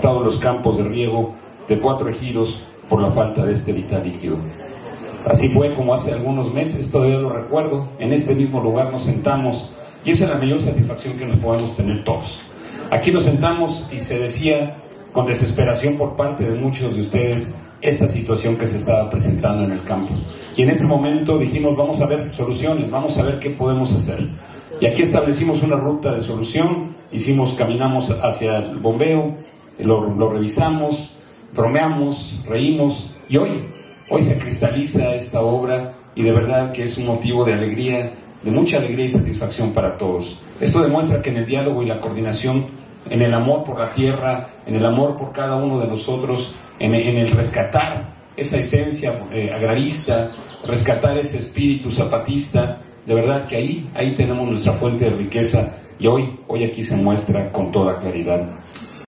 afectados los campos de riego de 4 ejidos por la falta de este vital líquido. Así fue como hace algunos meses, todavía lo recuerdo, en este mismo lugar nos sentamos, y esa es la mayor satisfacción que nos podemos tener todos. Aquí nos sentamos y se decía con desesperación por parte de muchos de ustedes esta situación que se estaba presentando en el campo. Y en ese momento dijimos, vamos a ver soluciones, vamos a ver qué podemos hacer. Y aquí establecimos una ruta de solución, caminamos hacia el bombeo, lo revisamos, bromeamos, reímos, y hoy se cristaliza esta obra, y de verdad que es un motivo de alegría, de mucha alegría y satisfacción para todos. Esto demuestra que en el diálogo y la coordinación, en el amor por la tierra, en el amor por cada uno de nosotros, en el rescatar esa esencia agrarista, rescatar ese espíritu zapatista, de verdad que ahí tenemos nuestra fuente de riqueza, y hoy aquí se muestra con toda claridad.